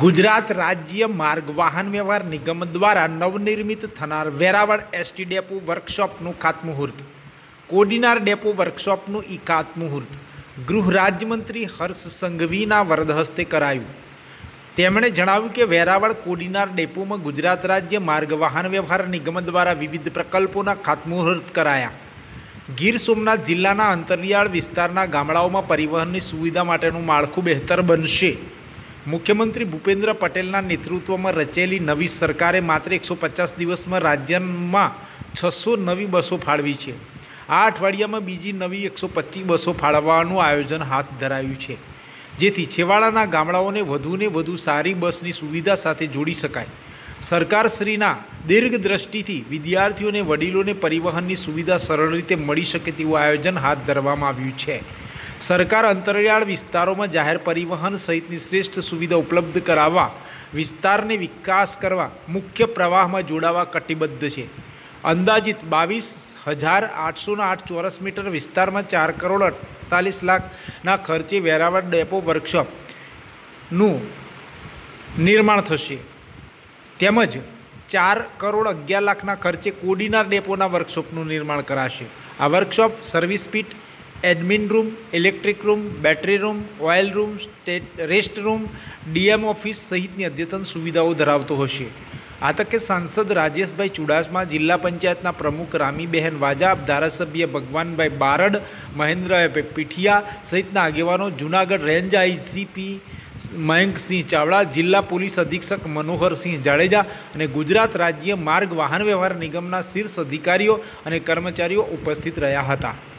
ગુજરાત રાજ્ય માર્ગ વાહન વ્યવહાર નિગમ દ્વારા નવનિર્મિત થનાર વેરાવળ એસટી ડેપો વર્કશોપનું ખાતમુહૂર્ત. કોડીનાર ડેપો વર્કશોપનું ખાતમુહૂર્ત ગૃહ રાજ્યમંત્રી હર્ષ સંઘવીના વરદ હસ્તે કરાયું. તેમણે જણાવ્યું કે વેરાવળ કોડીનાર ડેપોમાં ગુજરાત રાજ્ય માર્ગ વાહન વ્યવહાર નિગમ દ્વારા વિવિધ પ્રકલ્પોના ખાતમુહૂર્ત કરાયા. ગીર સોમનાથ જિલ્લાના અંતરિયાળ વિસ્તારના ગામડાઓમાં પરિવહનની સુવિધા માટેનું માળખું બહેતર બનશે. મુખ્યમંત્રી ભૂપેન્દ્ર પટેલના નેતૃત્વમાં રચેલી નવી સરકારે માત્ર 150 દિવસમાં રાજ્યમાં 600 નવી બસો ફાળવી છે. આ અઠવાડિયામાં બીજી નવી 125 બસો ફાળવવાનું આયોજન હાથ ધરાયું છે, જેથી છેવાડાના ગામડાઓને વધુને વધુ સારી બસની સુવિધા સાથે જોડી શકાય. સરકારશ્રીના દીર્ઘદ્રષ્ટિથી વિદ્યાર્થીઓને વડીલોને પરિવહનની સુવિધા સરળ રીતે મળી શકે તેવું આયોજન હાથ ધરવામાં આવ્યું છે. સરકાર અંતરિયાળ વિસ્તારોમાં જાહેર પરિવહન સહિતની શ્રેષ્ઠ સુવિધા ઉપલબ્ધ કરાવવા, વિસ્તારને વિકાસ કરવા, મુખ્ય પ્રવાહમાં જોડાવા કટિબદ્ધ છે. અંદાજિત 22,808 ચોરસ મીટર વિસ્તારમાં 4,48,00,000ના ખર્ચે વેરાવળ ડેપો વર્કશોપનું નિર્માણ થશે, તેમજ 4,11,00,000ના ખર્ચે કોડીનાર ડેપોના વર્કશોપનું નિર્માણ કરાશે. આ workshop service pit, admin room, electric room, battery room, oil room, rest room, DM office સહિતની અદ્યતન સુવિધાઓ ધરાવતો હશે. આ તકે સાંસદ રાજેશભાઈ ચુડાસમા, જિલ્લા પંચાયતના પ્રમુખ રામીબહેન વાજાબ, ધારાસભ્ય ભગવાનભાઈ બારડ, મહેન્દ્રભાઈ પીઠિયા સહિતના આગેવાનો, જૂનાગઢ રેન્જ આઈજીપી મયંકસિંહ ચાવડા, જિલ્લા પોલીસ અધિક્ષક મનોહરસિંહ જાડેજા અને ગુજરાત રાજ્ય માર્ગ વાહન વ્યવહાર નિગમના શીર્ષ અધિકારીઓ અને કર્મચારીઓ ઉપસ્થિત રહ્યા હતા.